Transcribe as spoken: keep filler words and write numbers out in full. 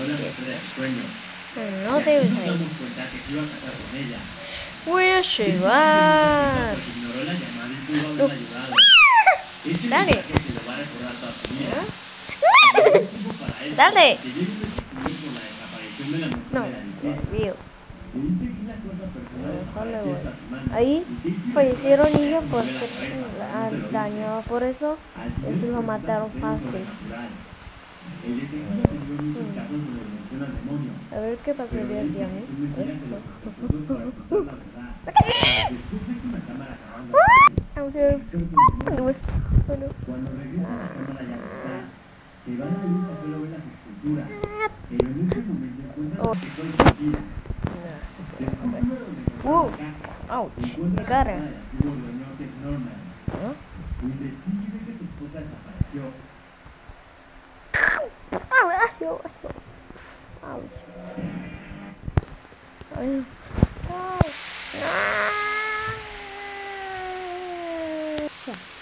No, no debes ir. Voy a llevar. No. Dale. ¿Ah? Dale. No, Dios. Ahí fallecieron niños por ser dañados, por eso eso lo mataron fácil. A ver qué pasaría aquí a mí. Uh, ouch, me cara. ¿Ah? Ouch.